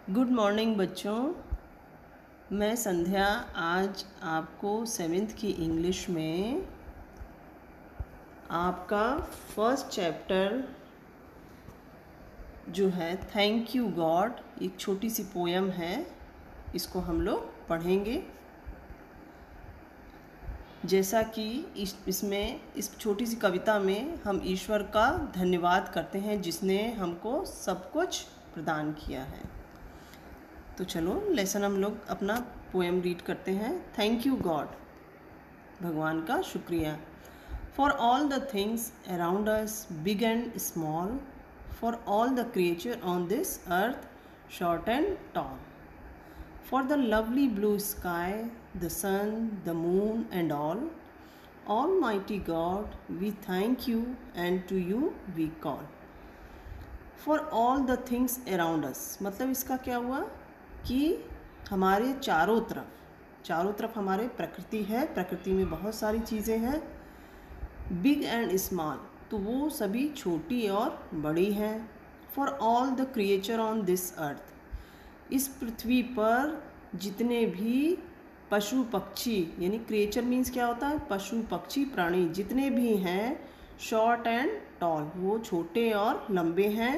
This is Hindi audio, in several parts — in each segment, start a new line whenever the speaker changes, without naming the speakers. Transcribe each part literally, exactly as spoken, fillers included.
गुड मॉर्निंग बच्चों। मैं संध्या आज आपको सेवेंथ की इंग्लिश में आपका फर्स्ट चैप्टर जो है थैंक यू गॉड, एक छोटी सी पोयम है, इसको हम लोग पढ़ेंगे। जैसा कि इस इसमें इस छोटी सी कविता में हम ईश्वर का धन्यवाद करते हैं जिसने हमको सब कुछ प्रदान किया है। तो चलो लेसन हम लोग अपना पोएम रीड करते हैं। थैंक यू गॉड, भगवान का शुक्रिया। For all the things around us big and small, for all the creature on this earth short and tall, for the lovely blue sky, the sun, the moon and all, almighty God we thank you and to you we call. For all the things around us मतलब इसका क्या हुआ कि हमारे चारों तरफ चारों तरफ हमारे प्रकृति है, प्रकृति में बहुत सारी चीज़ें हैं। बिग एंड स्मॉल तो वो सभी छोटी और बड़ी हैं। For all the creature on this earth, इस पृथ्वी पर जितने भी पशु पक्षी, यानी क्रिएचर मीन्स क्या होता है, पशु पक्षी प्राणी जितने भी हैं, शॉर्ट एंड टॉल वो छोटे और लंबे हैं।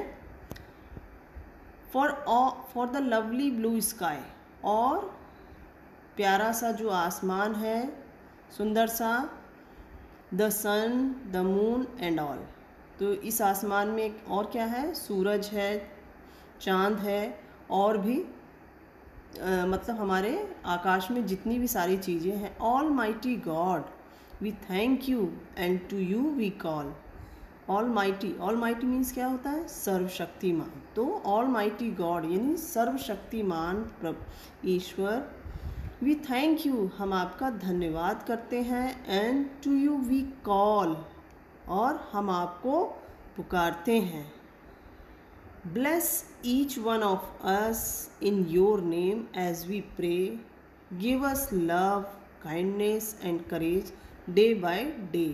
For for the lovely blue sky, और प्यारा सा जो आसमान है, सुंदर सा, the sun, the moon and all, तो इस आसमान में एक और क्या है, सूरज है, चांद है, और भी आ, मतलब हमारे आकाश में जितनी भी सारी चीज़ें हैं। Almighty God we thank you and to you we call. Almighty, almighty means क्या होता है, सर्वशक्तिमान। तो ऑल माइटी गॉड यानी सर्वशक्तिमान ईश्वर, वी थैंक यू हम आपका धन्यवाद करते हैं, and to you we call और हम आपको पुकारते हैं। Bless each one of us in your name as we pray, give us love, kindness and courage day by day.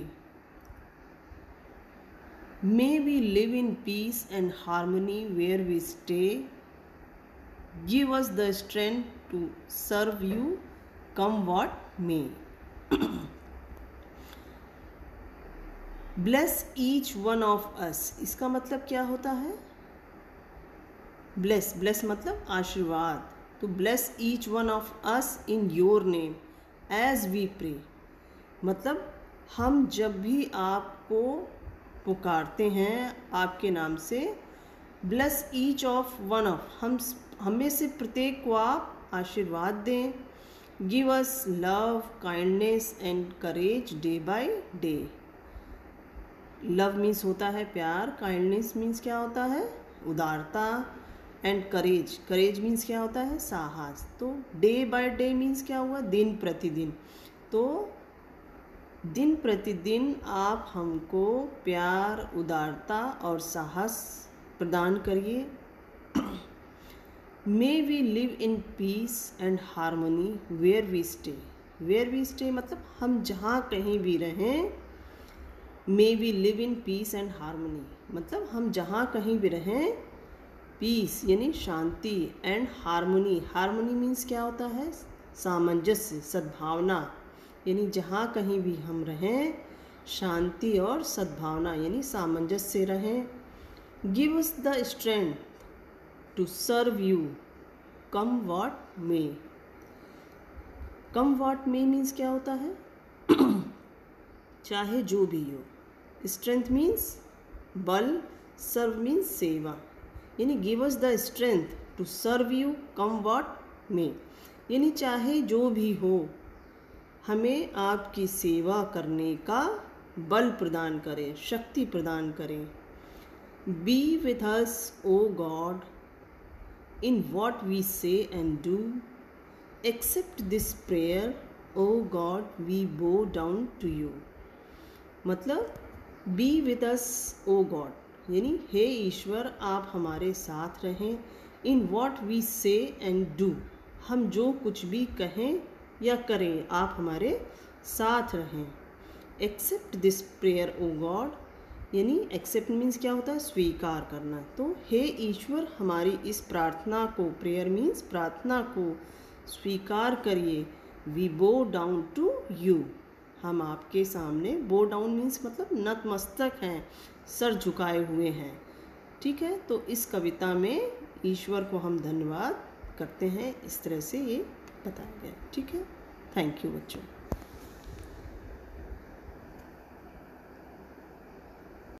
May we live in peace and harmony where we stay. Give us the strength to serve you, come what may. Bless each one of us, इसका मतलब क्या होता है, bless, bless मतलब आशीर्वाद। तो bless each one of us in your name as we pray, मतलब हम जब भी आपको पुकारते हैं आपके नाम से, bless each of one of, हम हमें से प्रत्येक को आप आशीर्वाद दें। Give us love, kindness and courage day by day. Love means होता है प्यार, काइंडनेस मीन्स क्या होता है, उदारता, एंड करेज, करेज मीन्स क्या होता है, साहस। तो डे बाय डे मीन्स क्या हुआ, दिन प्रतिदिन। तो दिन प्रतिदिन आप हमको प्यार, उदारता और साहस प्रदान करिए। May we live in peace and harmony where we stay. Where we stay मतलब हम जहाँ कहीं भी रहें। May we live in peace and harmony मतलब हम जहाँ कहीं भी रहें, पीस यानी शांति, एंड हारमोनी, हारमोनी मीन्स क्या होता है, सामंजस्य, सद्भावना, यानी जहाँ कहीं भी हम रहें शांति और सद्भावना यानी सामंजस्य से रहें। Give us the strength to serve you, come what may. Come what may means क्या होता है चाहे जो भी हो। स्ट्रेंथ मीन्स बल, सर्व मीन्स सेवा, यानी give us the strength to serve you, come what may, यानी चाहे जो भी हो हमें आपकी सेवा करने का बल प्रदान करें, शक्ति प्रदान करें। Be with us O God in what we say and do, accept this prayer O God we bow down to you. मतलब be with us O God यानी हे ईश्वर आप हमारे साथ रहें। In what we say and do, हम जो कुछ भी कहें या करें आप हमारे साथ रहें। Accept this prayer O God, यानी एक्सेप्ट मीन्स क्या होता है, स्वीकार करना। तो हे ईश्वर, हमारी इस प्रार्थना को, प्रेयर मीन्स प्रार्थना को स्वीकार करिए। We bow down to you, हम आपके सामने, बो डाउन मीन्स मतलब नतमस्तक हैं, सर झुकाए हुए हैं। ठीक है, तो इस कविता में ईश्वर को हम धन्यवाद करते हैं, इस तरह से ये बताया गया। ठीक है, थैंक यू बच्चों।